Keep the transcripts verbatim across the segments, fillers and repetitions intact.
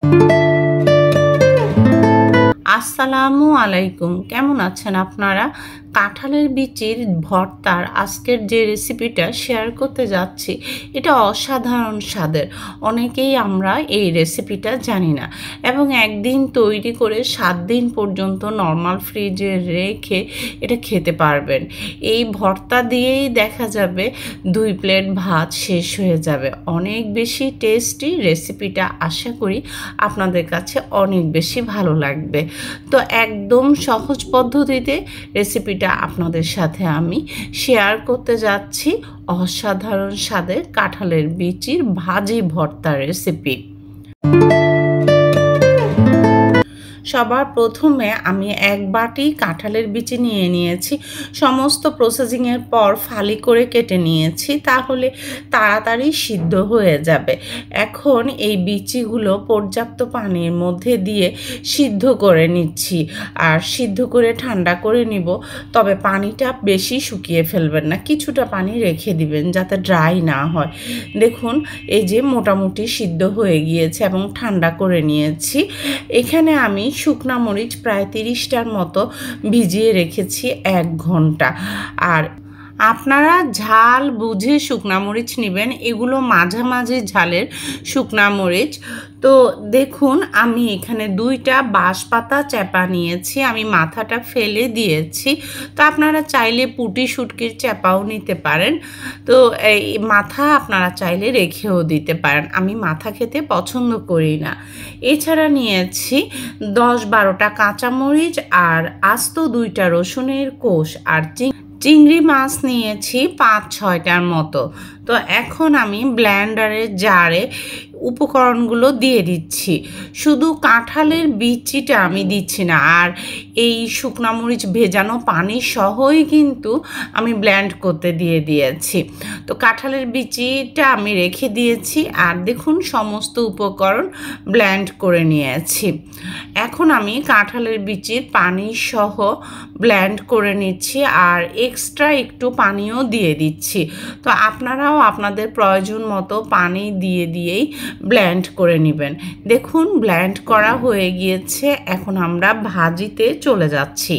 আসসালামু আলাইকুম, কেমন আছেন আপনারা? কাঁঠালের বিচির ভর্তার আজকের যে রেসিপিটা শেয়ার করতে যাচ্ছি, এটা অসাধারণ স্বাদের। অনেকেই আমরা এই রেসিপিটা জানি না এবং একদিন তৈরি করে সাত দিন পর্যন্ত নর্মাল ফ্রিজে রেখে এটা খেতে পারবেন। এই ভর্তা দিয়েই দেখা যাবে দুই প্লেট ভাত শেষ হয়ে যাবে। অনেক বেশি টেস্টি রেসিপিটা, আশা করি আপনাদের কাছে অনেক বেশি ভালো লাগবে। তো একদম সহজ পদ্ধতিতে রেসিপিটা আপনাদের সাথে আমি শেয়ার করতে যাচ্ছি। অসাধারণ স্বাদের কাঁঠালের বিচির ভাজি ভর্তা রেসিপি। সবার প্রথমে আমি এক বাটি কাঁঠালের বিচি নিয়ে নিয়েছি। সমস্ত প্রসেসিংয়ের পর ফালি করে কেটে নিয়েছি, তাহলে তাড়াতাড়ি সিদ্ধ হয়ে যাবে। এখন এই বিচিগুলো পর্যাপ্ত পানির মধ্যে দিয়ে সিদ্ধ করে নিচ্ছি, আর সিদ্ধ করে ঠান্ডা করে নিব। তবে পানিটা বেশি শুকিয়ে ফেলবেন না, কিছুটা পানি রেখে দিবেন যাতে ড্রাই না হয়। দেখুন, এই যে মোটামুটি সিদ্ধ হয়ে গিয়েছে এবং ঠান্ডা করে নিয়েছি। এখানে আমি শুকনা মরিচ প্রায় তিরিশটার মতো ভিজিয়ে রেখেছি এক ঘন্টা। আর আপনারা ঝাল বুঝে শুকনা মরিচ নেবেন, এগুলো মাঝামাঝি ঝালের শুকনা মরিচ। তো দেখুন, আমি এখানে দুইটা বাঁশপাতা চ্যাপা নিয়েছি, আমি মাথাটা ফেলে দিয়েছি। তো আপনারা চাইলে পুঁটি শুটকির চ্যাপাও নিতে পারেন। তো এই মাথা আপনারা চাইলে রেখেও দিতে পারেন, আমি মাথা খেতে পছন্দ করি না। এছাড়া নিয়েছি দশ বারোটা কাঁচামরিচ আর আস্ত দুইটা রসুনের কোষ, আর চিংড়ি মাছ নিয়েছি পাঁচ ছয়টার মতো। তো এখন আমি ব্লেন্ডারের জারে উপকরণগুলো দিয়ে দিচ্ছি। শুধু কাঁঠালের বিচিটা আমি দিচ্ছি না, আর এই শুকনা মরিচ ভেজানো পানি সহই কিন্তু আমি ব্লেন্ড করতে দিয়ে দিয়েছি। তো কাঁঠালের বিচিটা আমি রেখে দিয়েছি, আর দেখুন সমস্ত উপকরণ ব্লেন্ড করে নিয়েছি। এখন আমি কাঁঠালের বিচির পানি সহ ব্লেন্ড করে নিচ্ছি, আর এক্সট্রা একটু পানিও দিয়ে দিচ্ছি। তো আপনারাও আপনাদের প্রয়োজন মতো পানি দিয়ে দিয়েই ব্লেন্ড করে নেবেন। দেখুন, ব্লেন্ড করা হয়ে গিয়েছে। এখন আমরা ভাজিতে চলে যাচ্ছি।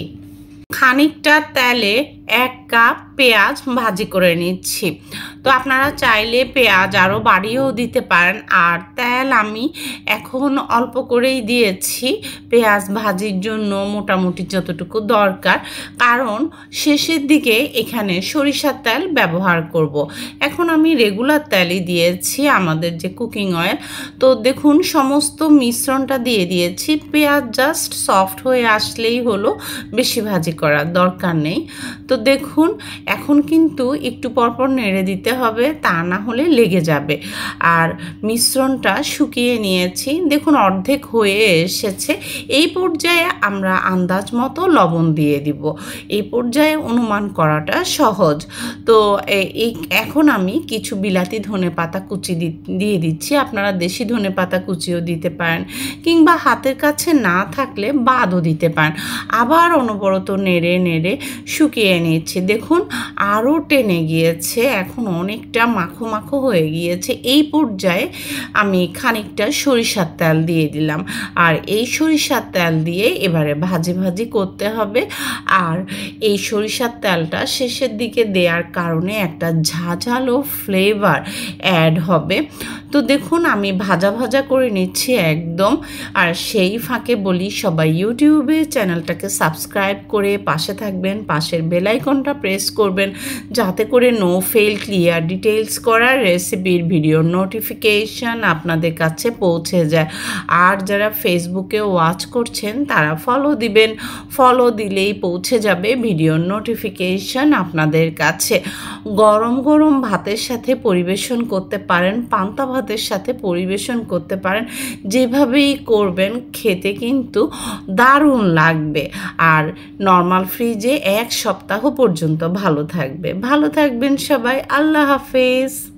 খানিকটা তেলে এক কাপ পেঁয়াজ ভাজি করে নিচ্ছি। তো আপনারা চাইলে পেঁয়াজ আরও বাড়িয়েও দিতে পারেন, আর তেল আমি এখন অল্প করেই দিয়েছি পেঁয়াজ ভাজির জন্য, মোটামুটি যতটুকু দরকার, কারণ শেষের দিকে এখানে সরিষার তেল ব্যবহার করব। এখন আমি রেগুলার তেলই দিয়েছি, আমাদের যে কুকিং অয়েল। তো দেখুন, সমস্ত মিশ্রণটা দিয়ে দিয়েছি। পেঁয়াজ জাস্ট সফট হয়ে আসলেই হলো, বেশি ভাজি করার দরকার নেই। তো দেখুন, এখন কিন্তু একটু পরপর নেড়ে দিতে হবে, তা না হলে লেগে যাবে। আর মিশ্রণটা শুকিয়ে নিয়েছি, দেখুন অর্ধেক হয়ে এসেছে। এই পর্যায়ে আমরা আন্দাজ মতো লবণ দিয়ে দিব। এই পর্যায়ে অনুমান করাটা সহজ। তো এই এখন আমি কিছু বিলাতি ধনে পাতা কুচি দিয়ে দিচ্ছি। আপনারা দেশি ধনে পাতা কুচিও দিতে পারেন, কিংবা হাতের কাছে না থাকলে বাদও দিতে পারেন। আবার অনবরত নেড়ে নেড়ে শুকিয়ে নিচ্ছি। দেখুন, আরও টেনে গিয়েছে, এখন অনেকটা মাখো মাখো হয়ে গিয়েছে। এই পর্যায়ে আমি খানিকটা সরিষার তেল দিয়ে দিলাম, আর এই সরিষার তেল দিয়ে এবারে ভাজি ভাজি করতে হবে। আর এই সরিষার তেলটা শেষের দিকে দেওয়ার কারণে একটা ঝাঁঝালো ফ্লেভার অ্যাড হবে। তো দেখুন, আমি ভাজা ভাজা করে নিচ্ছি একদম। আর সেই ফাঁকে বলি, সবাই ইউটিউবে চ্যানেলটাকে সাবস্ক্রাইব করে পাশে থাকবেন, পাশের বেল আইকনটা প্রেস করবেন, যাতে করে নো ফেল ক্লিয়ার ডিটেলস করার রেসিপির ভিডিওর নোটিফিকেশান আপনাদের কাছে পৌঁছে যায়। আর যারা ফেসবুকে ওয়াচ করছেন তারা ফলো দিবেন, ফলো দিলেই পৌঁছে যাবে ভিডিওর নোটিফিকেশান আপনাদের কাছে। গরম গরম ভাতের সাথে পরিবেশন করতে পারেন, পান্তা ভাতের সাথে পরিবেশন করতে পারেন, যেভাবেই করবেন খেতে কিন্তু দারুণ লাগবে। আর নর্মাল ফ্রিজে এক সপ্তাহ পর্যন্ত ভালো থাকবে। ভালো থাকবেন সবাই, আল্লাহ হাফেজ।